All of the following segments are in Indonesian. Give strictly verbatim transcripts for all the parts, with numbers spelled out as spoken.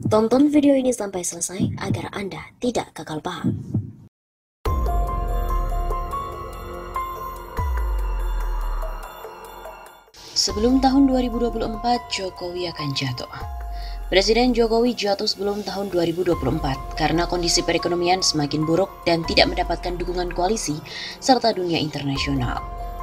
Tonton video ini sampai selesai agar Anda tidak gagal paham. Sebelum tahun dua ribu dua puluh empat, Jokowi akan jatuh. Presiden Jokowi jatuh sebelum tahun dua ribu dua puluh empat karena kondisi perekonomian semakin buruk dan tidak mendapatkan dukungan koalisi serta dunia internasional.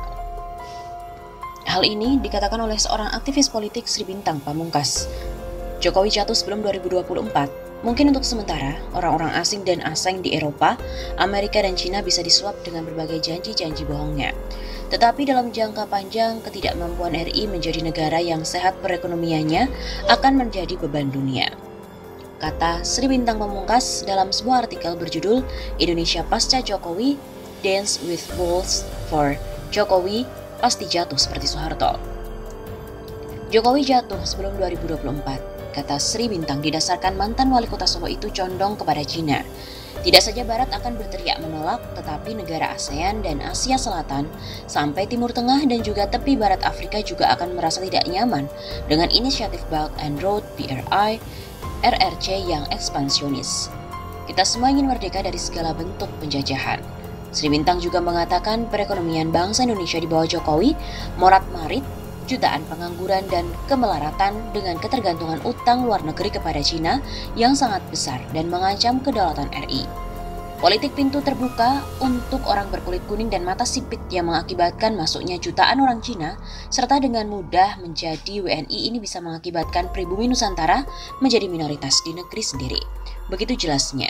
Hal ini dikatakan oleh seorang aktivis politik Sri Bintang Pamungkas. Jokowi jatuh sebelum dua ribu dua puluh empat. Mungkin untuk sementara, orang-orang asing dan asing di Eropa, Amerika, dan Cina bisa disuap dengan berbagai janji-janji bohongnya. Tetapi dalam jangka panjang, ketidakmampuan R I menjadi negara yang sehat perekonomiannya akan menjadi beban dunia, kata Sri Bintang Pamungkas dalam sebuah artikel berjudul Indonesia Pasca Jokowi, Dance with Wolves for Jokowi Pasti Jatuh Seperti Soeharto. Jokowi jatuh sebelum dua ribu dua puluh empat, kata Sri Bintang, didasarkan mantan wali kota Solo itu condong kepada Cina. Tidak saja Barat akan berteriak menolak, tetapi negara ASEAN dan Asia Selatan sampai Timur Tengah dan juga tepi Barat Afrika juga akan merasa tidak nyaman dengan inisiatif Belt and Road B R I, R R C yang ekspansionis. Kita semua ingin merdeka dari segala bentuk penjajahan. Sri Bintang juga mengatakan perekonomian bangsa Indonesia di bawah Jokowi morat-marit, jutaan pengangguran dan kemelaratan dengan ketergantungan utang luar negeri kepada Cina yang sangat besar dan mengancam kedaulatan R I. Politik pintu terbuka untuk orang berkulit kuning dan mata sipit yang mengakibatkan masuknya jutaan orang Cina serta dengan mudah menjadi W N I ini bisa mengakibatkan pribumi Nusantara menjadi minoritas di negeri sendiri. Begitu jelasnya.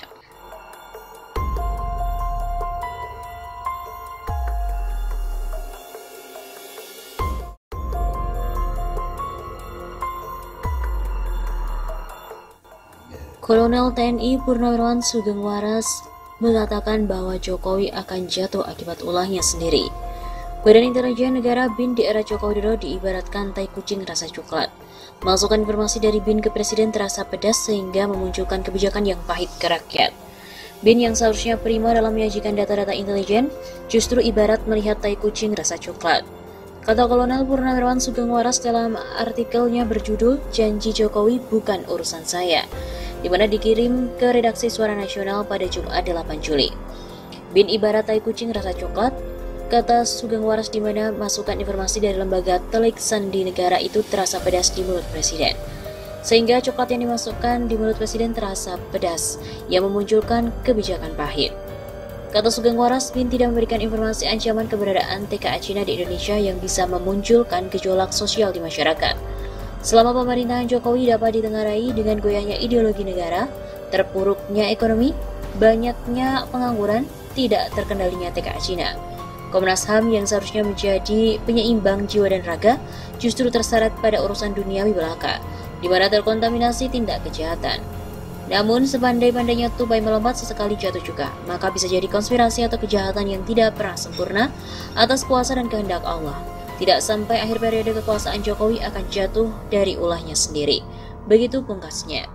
Kolonel T N I Purnawirawan Sugeng Waras mengatakan bahwa Jokowi akan jatuh akibat ulahnya sendiri. Badan Intelijen Negara B I N di era Joko Widodo diibaratkan tai kucing rasa coklat. Masukan informasi dari B I N ke Presiden terasa pedas sehingga memunculkan kebijakan yang pahit ke rakyat. B I N yang seharusnya prima dalam menyajikan data-data intelijen justru ibarat melihat tai kucing rasa coklat. Kata Kolonel Purnawirawan Sugeng Waras dalam artikelnya berjudul Janji Jokowi Bukan Urusan Saya, di mana dikirim ke redaksi Suara Nasional pada Jumat delapan Juli. B I N ibarat tai kucing rasa coklat, kata Sugeng Waras, di mana masukan informasi dari lembaga telik sandi negara itu terasa pedas di mulut Presiden. Sehingga coklat yang dimasukkan di mulut Presiden terasa pedas, yang memunculkan kebijakan pahit. Kata Sugeng Waras, B I N tidak memberikan informasi ancaman keberadaan T K A Cina di Indonesia yang bisa memunculkan gejolak sosial di masyarakat. Selama pemerintahan Jokowi dapat ditengarai dengan goyahnya ideologi negara, terpuruknya ekonomi, banyaknya pengangguran, tidak terkendalinya T K A Cina. Komnas H A M yang seharusnya menjadi penyeimbang jiwa dan raga justru terseret pada urusan duniawi belaka, di mana terkontaminasi tindak kejahatan. Namun sepandai-pandainya tupai melompat sesekali jatuh juga, maka bisa jadi konspirasi atau kejahatan yang tidak pernah sempurna atas kuasa dan kehendak Allah. Tidak sampai akhir periode kekuasaan Jokowi akan jatuh dari ulahnya sendiri. Begitu pungkasnya.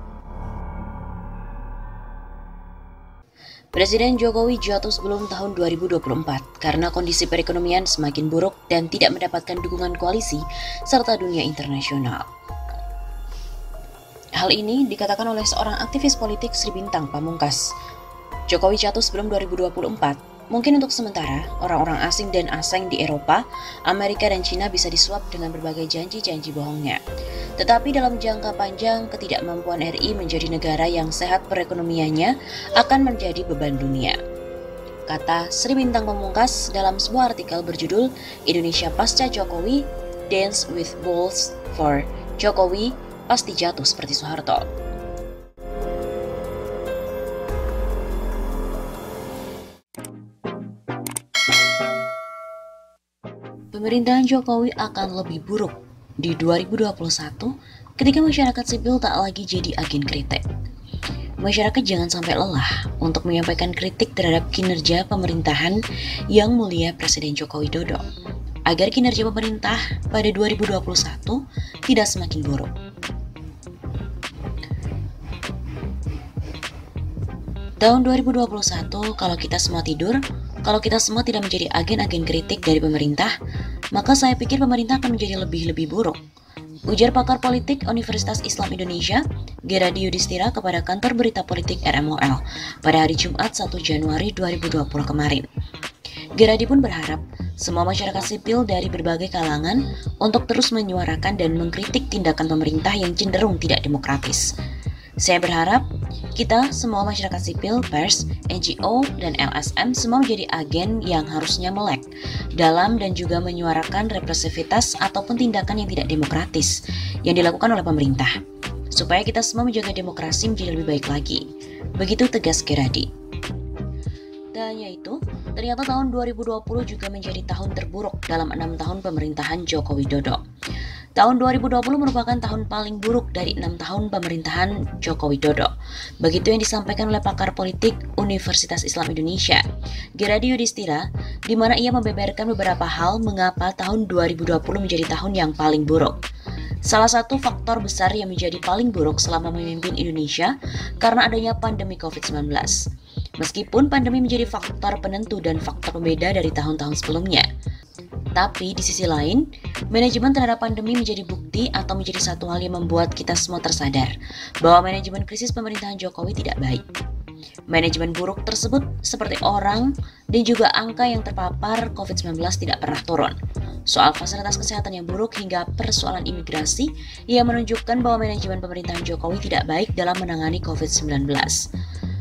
Presiden Jokowi jatuh sebelum tahun dua ribu dua puluh empat karena kondisi perekonomian semakin buruk dan tidak mendapatkan dukungan koalisi serta dunia internasional. Hal ini dikatakan oleh seorang aktivis politik Sri Bintang Pamungkas. Jokowi jatuh sebelum dua ribu dua puluh empat. Mungkin untuk sementara, orang-orang asing dan asing di Eropa, Amerika, dan Cina bisa disuap dengan berbagai janji-janji bohongnya. Tetapi dalam jangka panjang, ketidakmampuan R I menjadi negara yang sehat perekonomiannya akan menjadi beban dunia, kata Sri Bintang Pamungkas dalam sebuah artikel berjudul Indonesia Pasca Jokowi, Dance with Wolves for Jokowi Pasti Jatuh Seperti Soeharto. Pemerintahan Jokowi akan lebih buruk di dua ribu dua puluh satu ketika masyarakat sipil tak lagi jadi agen kritik. Masyarakat jangan sampai lelah untuk menyampaikan kritik terhadap kinerja pemerintahan yang mulia Presiden Joko Widodo, agar kinerja pemerintah pada dua ribu dua puluh satu tidak semakin buruk. Tahun dua ribu dua puluh satu, kalau kita semua tidur, kalau kita semua tidak menjadi agen-agen kritik dari pemerintah, maka saya pikir pemerintah akan menjadi lebih-lebih buruk. Ujar pakar politik Universitas Islam Indonesia, Geradi Yudhistira kepada kantor berita politik R M O L pada hari Jumat satu Januari dua ribu dua puluh kemarin. Geradi pun berharap semua masyarakat sipil dari berbagai kalangan untuk terus menyuarakan dan mengkritik tindakan pemerintah yang cenderung tidak demokratis. Saya berharap kita semua masyarakat sipil, pers, N G O, dan L S M semua menjadi agen yang harusnya melek dalam dan juga menyuarakan represivitas ataupun tindakan yang tidak demokratis yang dilakukan oleh pemerintah, supaya kita semua menjaga demokrasi menjadi lebih baik lagi. Begitu tegas Geradi. Tak hanya itu, ternyata tahun dua ribu dua puluh juga menjadi tahun terburuk dalam enam tahun pemerintahan Joko Widodo. Tahun dua ribu dua puluh merupakan tahun paling buruk dari enam tahun pemerintahan Joko Widodo. Begitu yang disampaikan oleh pakar politik Universitas Islam Indonesia, Geradi Yudhistira, di mana ia membeberkan beberapa hal mengapa tahun dua ribu dua puluh menjadi tahun yang paling buruk. Salah satu faktor besar yang menjadi paling buruk selama memimpin Indonesia karena adanya pandemi covid sembilan belas. Meskipun pandemi menjadi faktor penentu dan faktor pembeda dari tahun-tahun sebelumnya, tapi di sisi lain, manajemen terhadap pandemi menjadi bukti atau menjadi satu hal yang membuat kita semua tersadar bahwa manajemen krisis pemerintahan Jokowi tidak baik. Manajemen buruk tersebut seperti orang dan juga angka yang terpapar covid sembilan belas tidak pernah turun. Soal fasilitas kesehatan yang buruk hingga persoalan imigrasi yang menunjukkan bahwa manajemen pemerintahan Jokowi tidak baik dalam menangani covid sembilan belas.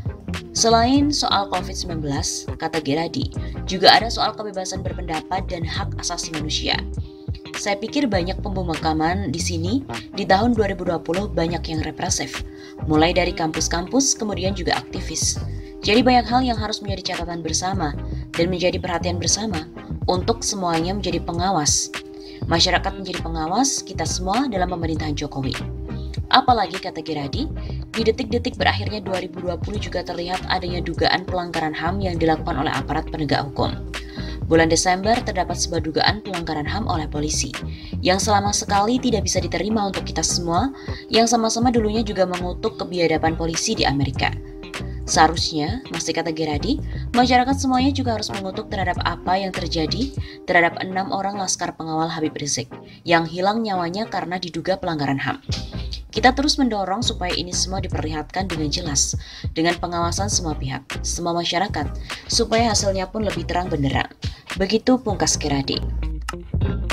Selain soal covid sembilan belas, kata Geradi, juga ada soal kebebasan berpendapat dan hak asasi manusia. Saya pikir banyak pembungkaman di sini di tahun dua ribu dua puluh banyak yang represif, mulai dari kampus-kampus kemudian juga aktivis. Jadi banyak hal yang harus menjadi catatan bersama dan menjadi perhatian bersama untuk semuanya menjadi pengawas. Masyarakat menjadi pengawas kita semua dalam pemerintahan Jokowi. Apalagi kata Geradi, di detik-detik berakhirnya dua ribu dua puluh juga terlihat adanya dugaan pelanggaran H A M yang dilakukan oleh aparat penegak hukum. Bulan Desember terdapat sebuah dugaan pelanggaran H A M oleh polisi, yang selama sekali tidak bisa diterima untuk kita semua, yang sama-sama dulunya juga mengutuk kebiadaban polisi di Amerika. Seharusnya, masih kata Geradi, masyarakat semuanya juga harus mengutuk terhadap apa yang terjadi terhadap enam orang laskar pengawal Habib Rizik, yang hilang nyawanya karena diduga pelanggaran H A M. Kita terus mendorong supaya ini semua diperlihatkan dengan jelas, dengan pengawasan semua pihak, semua masyarakat, supaya hasilnya pun lebih terang benderang. Begitu pungkas Geradi.